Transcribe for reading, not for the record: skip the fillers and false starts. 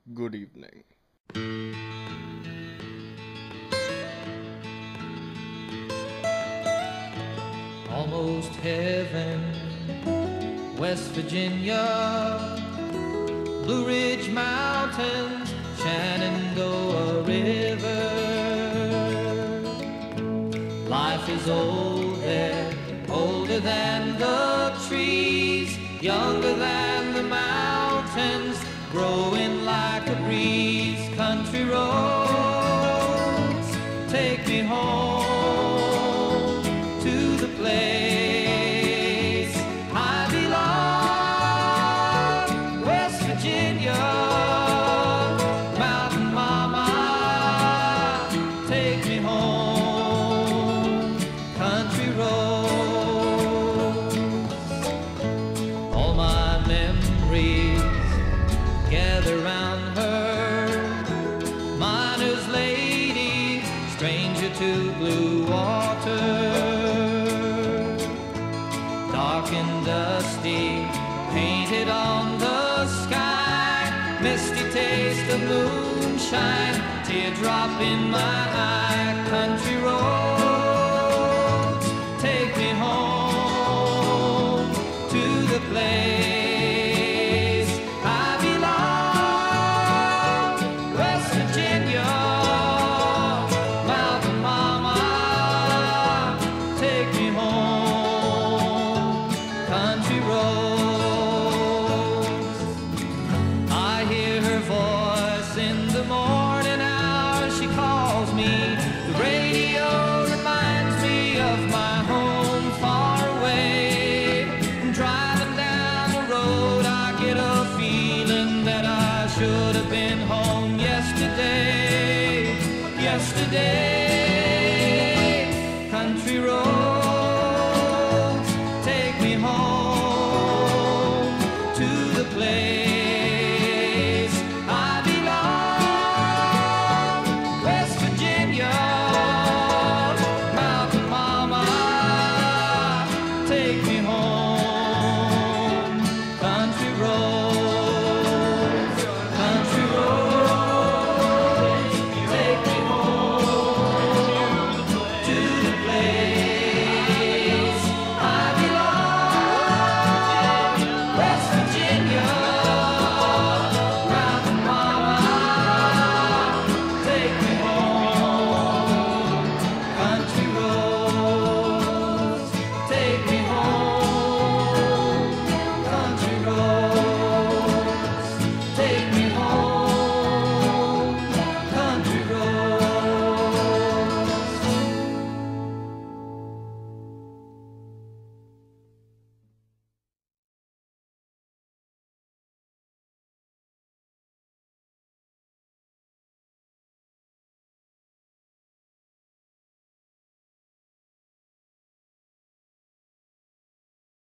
Good evening. Almost heaven, West Virginia, Blue Ridge Mountains, Shenandoah River. Life is old there, older than the trees, younger than the mountains, growing like a breeze. Country roads take me home to the place I belong, West Virginia. Mountain mama, take me home. Country roads, all my memories gather round her. Miner's lady, stranger to blue water. Dark and dusty, painted on the sky. Misty taste of moonshine, teardrop in my eye. Country roads take me home to the place I belong, West Virginia. Mountain mama, take me home. Country roads, I hear her voice in the morning hours. She calls me. The radio reminds me of my home far away. Driving down the road, I get a feeling that I should have been home yesterday. Yesterday.